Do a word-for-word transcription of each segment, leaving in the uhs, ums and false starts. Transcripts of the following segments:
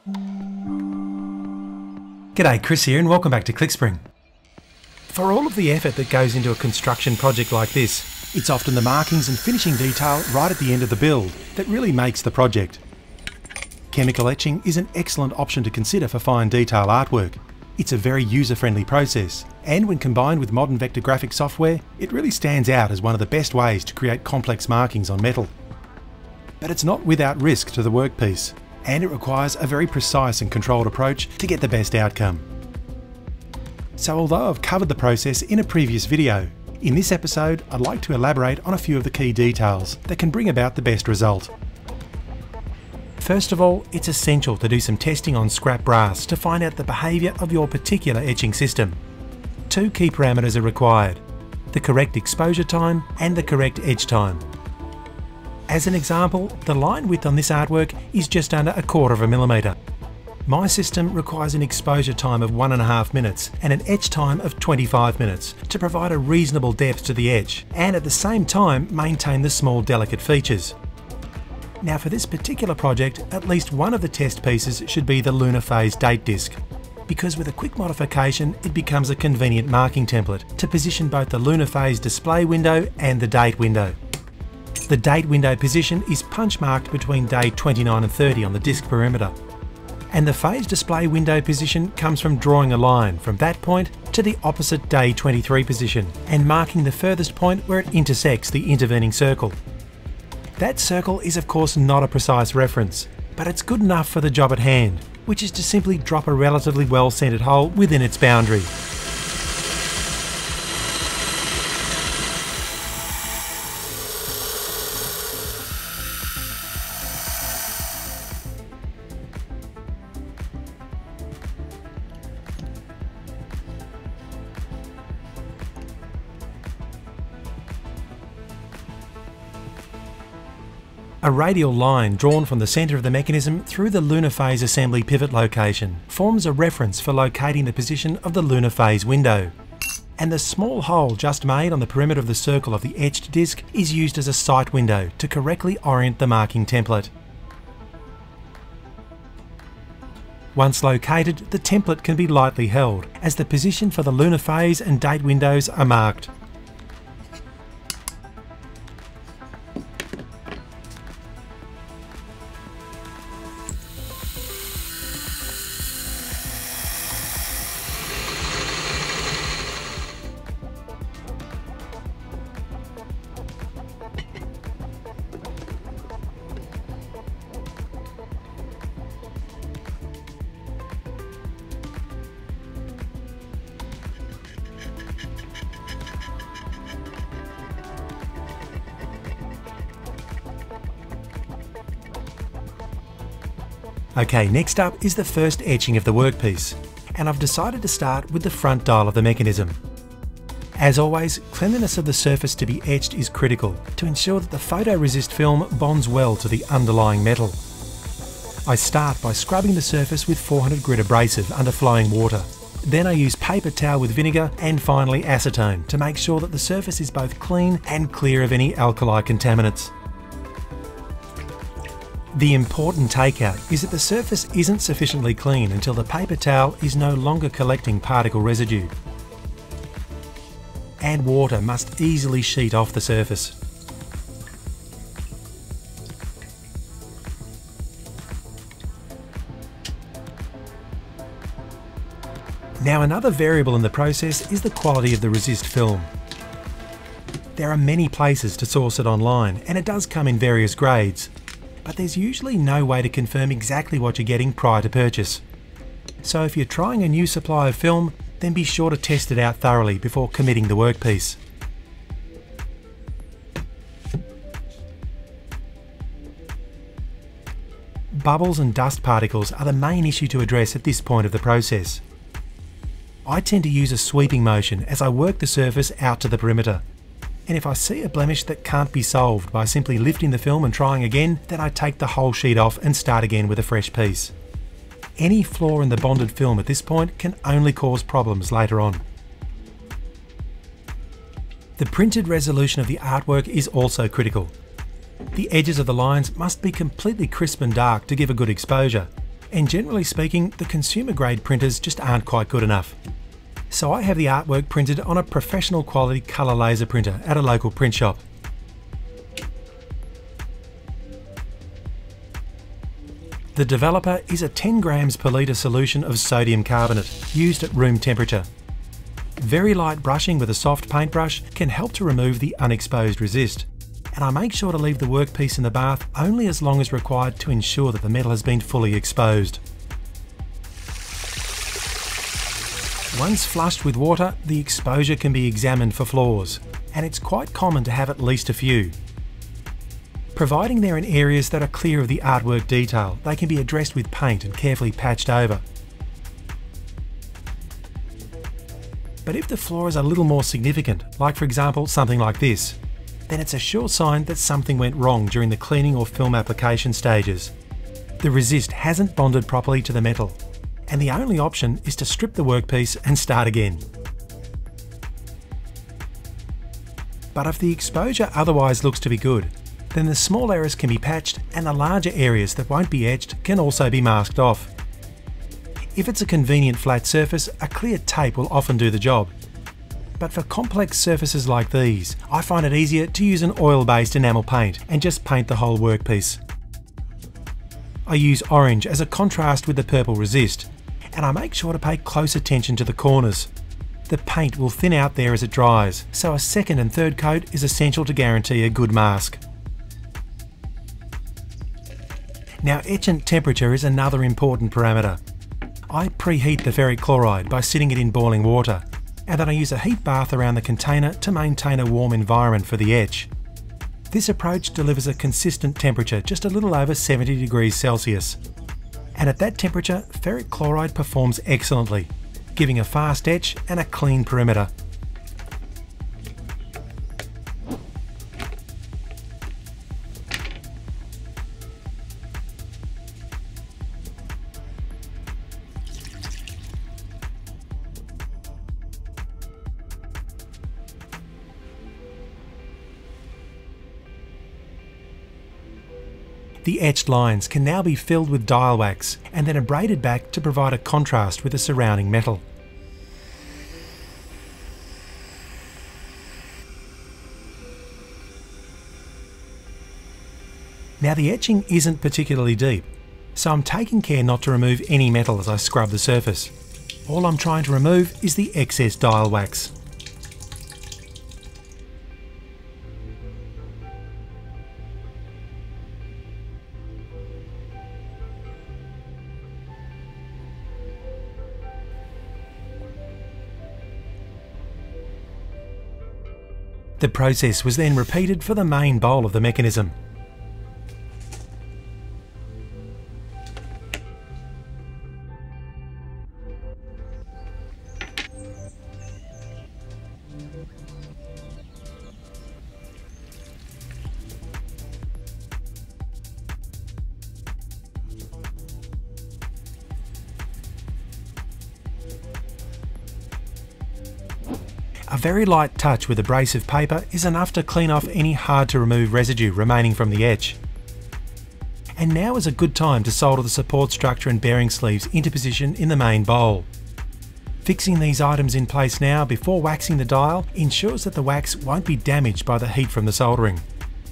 G'day, Chris here and welcome back to ClickSpring. For all of the effort that goes into a construction project like this, it's often the markings and finishing detail right at the end of the build that really makes the project. Chemical etching is an excellent option to consider for fine detail artwork. It's a very user-friendly process, and when combined with modern vector graphic software, it really stands out as one of the best ways to create complex markings on metal. But it's not without risk to the workpiece, and it requires a very precise and controlled approach to get the best outcome. So although I've covered the process in a previous video, in this episode I'd like to elaborate on a few of the key details that can bring about the best result. First of all, it's essential to do some testing on scrap brass to find out the behaviour of your particular etching system. Two key parameters are required: the correct exposure time and the correct etch time. As an example, the line width on this artwork is just under a quarter of a millimetre. My system requires an exposure time of one and a half minutes and an etch time of twenty-five minutes to provide a reasonable depth to the etch and at the same time maintain the small delicate features. Now for this particular project, at least one of the test pieces should be the lunar phase date disc, because with a quick modification it becomes a convenient marking template to position both the lunar phase display window and the date window. The date window position is punch marked between day twenty-nine and thirty on the disc perimeter, and the phase display window position comes from drawing a line from that point to the opposite day twenty-three position and marking the furthest point where it intersects the intervening circle. That circle is of course not a precise reference, but it's good enough for the job at hand, which is to simply drop a relatively well centered hole within its boundary. A radial line drawn from the centre of the mechanism through the lunar phase assembly pivot location forms a reference for locating the position of the lunar phase window. And the small hole just made on the perimeter of the circle of the etched disc is used as a sight window to correctly orient the marking template. Once located, the template can be lightly held as the position for the lunar phase and date windows are marked. Okay, next up is the first etching of the workpiece, and I've decided to start with the front dial of the mechanism. As always, cleanliness of the surface to be etched is critical to ensure that the photoresist film bonds well to the underlying metal. I start by scrubbing the surface with four hundred grit abrasive under flowing water. Then I use paper towel with vinegar and finally acetone to make sure that the surface is both clean and clear of any alkali contaminants. The important takeout is that the surface isn't sufficiently clean until the paper towel is no longer collecting particle residue. And water must easily sheet off the surface. Now another variable in the process is the quality of the resist film. There are many places to source it online and it does come in various grades, but there's usually no way to confirm exactly what you're getting prior to purchase. So if you're trying a new supply of film, then be sure to test it out thoroughly before committing the workpiece. Bubbles and dust particles are the main issue to address at this point of the process. I tend to use a sweeping motion as I work the surface out to the perimeter. And if I see a blemish that can't be solved by simply lifting the film and trying again, then I take the whole sheet off and start again with a fresh piece. Any flaw in the bonded film at this point can only cause problems later on. The printed resolution of the artwork is also critical. The edges of the lines must be completely crisp and dark to give a good exposure, and generally speaking, the consumer grade printers just aren't quite good enough. So I have the artwork printed on a professional quality colour laser printer at a local print shop. The developer is a ten grams per litre solution of sodium carbonate, used at room temperature. Very light brushing with a soft paintbrush can help to remove the unexposed resist, and I make sure to leave the workpiece in the bath only as long as required to ensure that the metal has been fully exposed. Once flushed with water, the exposure can be examined for flaws, and it's quite common to have at least a few. Providing they're in areas that are clear of the artwork detail, they can be addressed with paint and carefully patched over. But if the flaw is a little more significant, like for example something like this, then it's a sure sign that something went wrong during the cleaning or film application stages. The resist hasn't bonded properly to the metal, and the only option is to strip the workpiece and start again. But if the exposure otherwise looks to be good, then the small errors can be patched and the larger areas that won't be etched can also be masked off. If it's a convenient flat surface, a clear tape will often do the job. But for complex surfaces like these, I find it easier to use an oil-based enamel paint and just paint the whole workpiece. I use orange as a contrast with the purple resist, and I make sure to pay close attention to the corners. The paint will thin out there as it dries, so a second and third coat is essential to guarantee a good mask. Now, etchant temperature is another important parameter. I preheat the ferric chloride by sitting it in boiling water, and then I use a heat bath around the container to maintain a warm environment for the etch. This approach delivers a consistent temperature just a little over seventy degrees Celsius. And at that temperature, ferric chloride performs excellently, giving a fast etch and a clean perimeter. The etched lines can now be filled with dial wax and then abraded back to provide a contrast with the surrounding metal. Now, the etching isn't particularly deep, so I'm taking care not to remove any metal as I scrub the surface. All I'm trying to remove is the excess dial wax. The process was then repeated for the main bowl of the mechanism. A very light touch with abrasive paper is enough to clean off any hard to remove residue remaining from the etch. And now is a good time to solder the support structure and bearing sleeves into position in the main bowl. Fixing these items in place now before waxing the dial ensures that the wax won't be damaged by the heat from the soldering.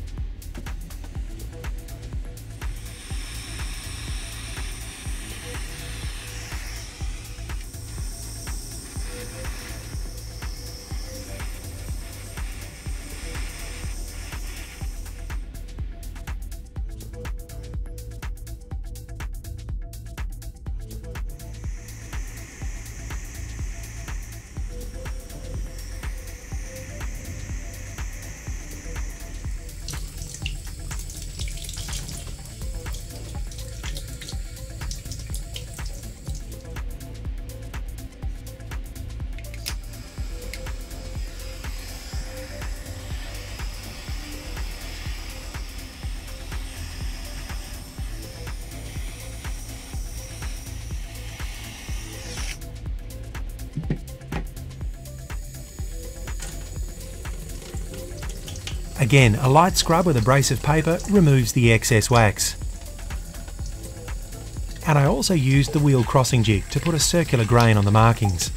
Again, a light scrub with abrasive paper removes the excess wax. And I also used the wheel crossing jig to put a circular grain on the markings.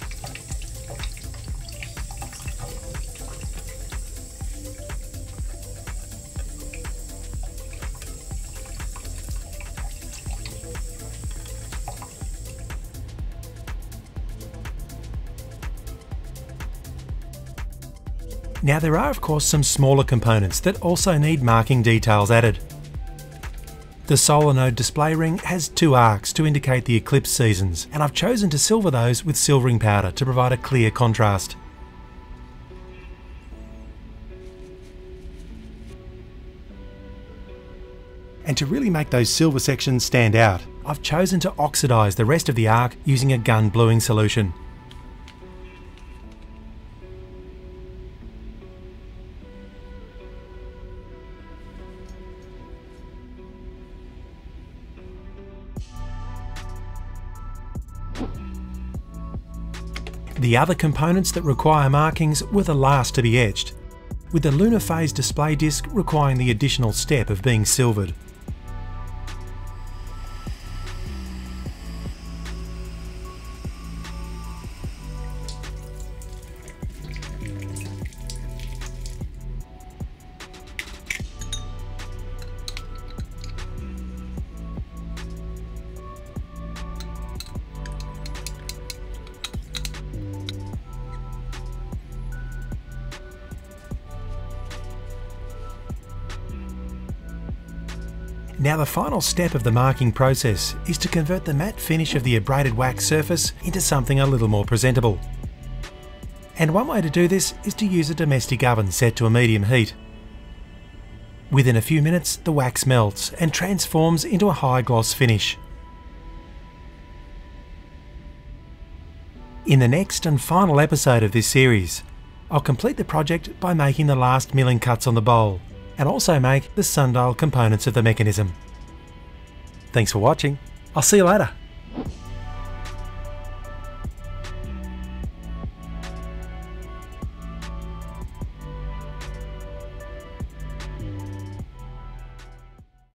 Now there are of course some smaller components that also need marking details added. The solar node display ring has two arcs to indicate the eclipse seasons, and I've chosen to silver those with silvering powder to provide a clear contrast. And to really make those silver sections stand out, I've chosen to oxidise the rest of the arc using a gun bluing solution. The other components that require markings were the last to be etched, with the lunar phase display disc requiring the additional step of being silvered. Now the final step of the marking process is to convert the matte finish of the abraded wax surface into something a little more presentable. And one way to do this is to use a domestic oven set to a medium heat. Within a few minutes the wax melts and transforms into a high gloss finish. In the next and final episode of this series, I'll complete the project by making the last milling cuts on the bowl, and also make the sundial components of the mechanism. Thanks for watching. I'll see you later.